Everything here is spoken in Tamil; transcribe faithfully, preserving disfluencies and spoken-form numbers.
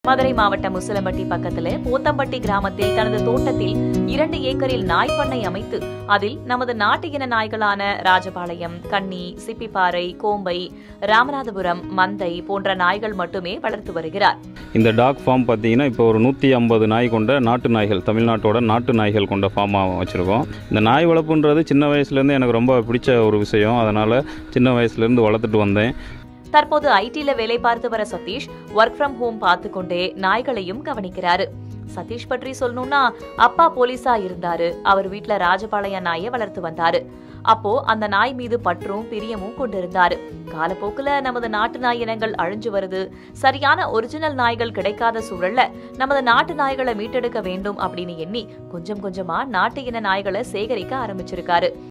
மதுரை மாவட்டம் முசலம்பட்டி பக்கத்துல போத்தம்பட்டி கிராமத்தில் தனது தோட்டத்தில் இரண்டு ஏக்கரில் நாய் பண்ணை அமைத்து அதில் நமது நாட்டு இன நாய்களான ராஜபாளையம், கன்னி, சிப்பிப்பாறை, கோம்பை, ராமநாதபுரம், மந்தை போன்ற நாய்கள் மட்டுமே வளர்த்து வருகிறார். இந்த டாக் ஃபார்ம் பார்த்தீங்கன்னா இப்போ ஒரு நூற்றி ஐம்பது நாய் கொண்ட நாட்டு நாய்கள், தமிழ்நாட்டோட நாட்டு நாய்கள் கொண்ட ஃபார்மாக வச்சுருக்கோம். இந்த நாய் வளர்ப்புன்றது சின்ன வயசுலேருந்து எனக்கு ரொம்ப பிடிச்ச ஒரு விஷயம். அதனால் சின்ன வயசுலேருந்து வளர்த்துட்டு வந்தேன். தற்போது ஐடில வேலை பார்த்து வர சதீஷ் ஒர்க் ஃப்ரம் ஹோம் பார்த்து கொண்டே நாய்களையும் கவனிக்கிறாரு. சதீஷ் பற்றி சொல்லணும்னா, அப்பா போலீஸா இருந்தாரு. அவர் வீட்டுல ராஜபாளைய நாயை வளர்த்து வந்தாரு. அப்போ அந்த நாய் மீது பற்றும் பிரியமும் கொண்டிருந்தாரு. காலப்போக்குல நமது நாட்டு நாய் இனங்கள் அழிஞ்சு வருது. சரியான ஒரிஜினல் நாய்கள் கிடைக்காத சூழல்ல நமது நாட்டு நாய்களை மீட்டெடுக்க வேண்டும் அப்படின்னு எண்ணி கொஞ்சம் கொஞ்சமா நாட்டு இன நாய்களை சேகரிக்க ஆரம்பிச்சிருக்காரு.